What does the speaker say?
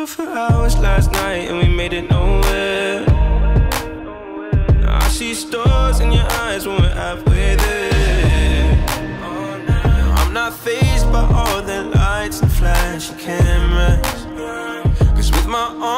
you for hours last night and we made it nowhere. Now I see stars in your eyes when we're halfway there. Now I'm not fazed by all the lights and flashy cameras, 'cause with my arms